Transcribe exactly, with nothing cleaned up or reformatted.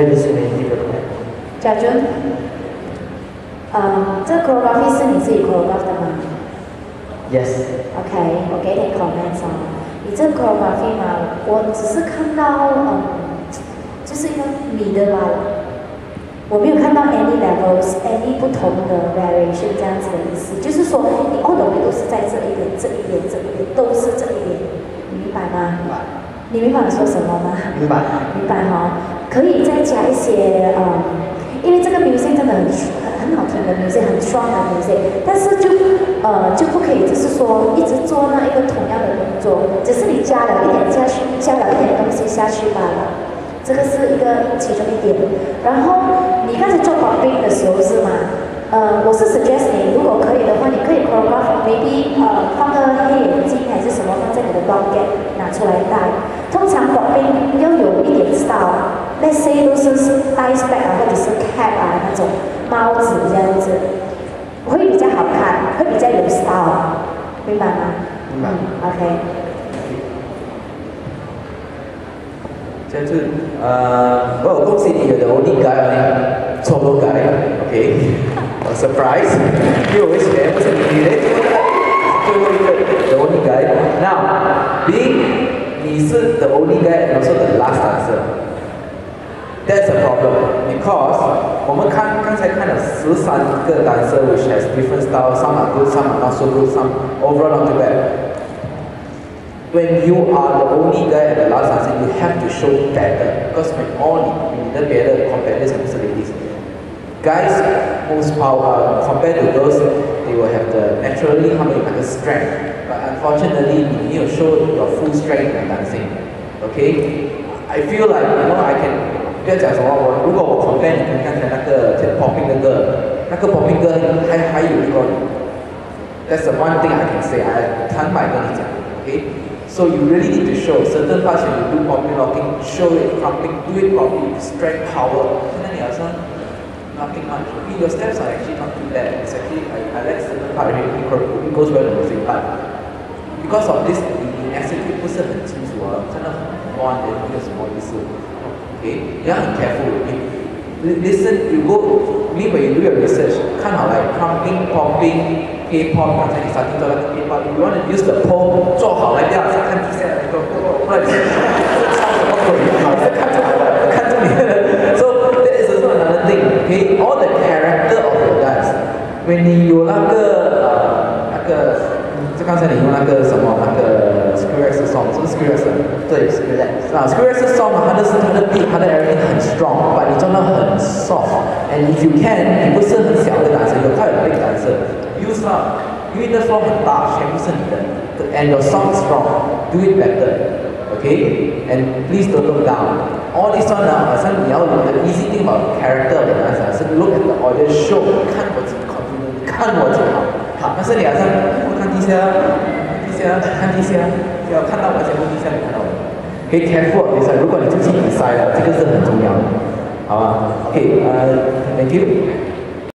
very difficult. Jia Jun，呃，这个 choreography 是你自己 choreograph 的吗 ？Yes。OK， 我给点 comments 哦。你这个 choreography 嘛，我只是看到，嗯，就是一个米的吧，我没有看到 any levels，any 不同的 variation 这样子的意思，就是说你 all the way 都是在这一边、这一边、这一边，都是这一边，你明白吗？ 明白。 你明白我说什么吗？ 明白。 明白哈、哦，可以再加一些，嗯。因为这个 music 真的很很好听的 music， 很 strong 的 music， 但是就呃就不可以，就是说一直做那一个同样的动作，只是你加了一点下去，加了一点东西下去罢了。这个是一个其中一点。然后你刚才做 popping 的时候是吗？呃，我是 suggest 你，如果可以的话，你可以 choreograph maybe 呃放个黑眼镜还是什么放在你的 long gap 拿出来戴。通常 popping 要有一点 style。Let's say 都是 ice bag 啊，或者是 cap 啊那种帽子这样子，会比较好看，会比较有 style， 明白吗？ 明白。 嗯 OK。 这是呃，我有恭喜你的 only guy 啊，错误 guy，OK， 我 surprise， 因为我以前不是你的最后一个 the only guy， now being 你是 the only guy and also the last dancer。That's a problem because 我们看刚才看了十三个 dancer which has different styles, some are good, some are not so good, some overall not too bad. When you are the only guy at the last dancer, you have to show better because when all 你的别的 competitors 不是 ladies, guys most power compared to girls, they will have the naturally 他们有那个 strength, but unfortunately 你没有 show your full strength in dancing. Okay, I feel like you know I can. 不要讲什么，我如果我 compare 你跟刚才那个 popping 那个，那个 popping 歌还还有一个 ，that's the one thing I can say， I 坦白跟你讲 ，OK，so you really need to show certain parts when you do popping locking, show it, pumping, do it properly, strength, power。现在你好像 nothing much， your steps are actually not too bad. It's actually I I like certain part really it goes well with music, but because of this， 你你 execute 不是很清楚啊，真的很乱的，没有什么意思。Okay, you have to be careful. You listen, you go, me when you do your research, kind of like pumping, popping, K-pop, 刚才你 starting 做那个 K-pop, if you want to use the pole, 做好来不要再看底下，不然你唱什么鬼？好，再看着我，看着你。So that is also another thing. Okay, all the character of your dance. When 你有那个呃那个。就刚才你用那个什么那个 Skrillex song， 是不是 Skrillex？ 对 ，Skrillex。啊 ，Skrillex song 它的是它的 beat， 它的 everything 很 strong， but 你做到很 soft。And if you can， 你不是很小的 dancer， 有 quite a big dancer，use 啦，因为那 floor 很大，全部是你的。And your song is strong，do it better。Okay，and please don't look down. All this one 呢，好像你要 the easy thing about character 的 dancer 是 look at the audience show， 看我自己 confident， 看我自己好。好，但是你好像看地下，看地下，看地下，要看到我先问地下，你看到我。可以 careful 地下，如果你自己比赛了，这个是很重要的，好吧 ？OK， 呃 ，Thank you。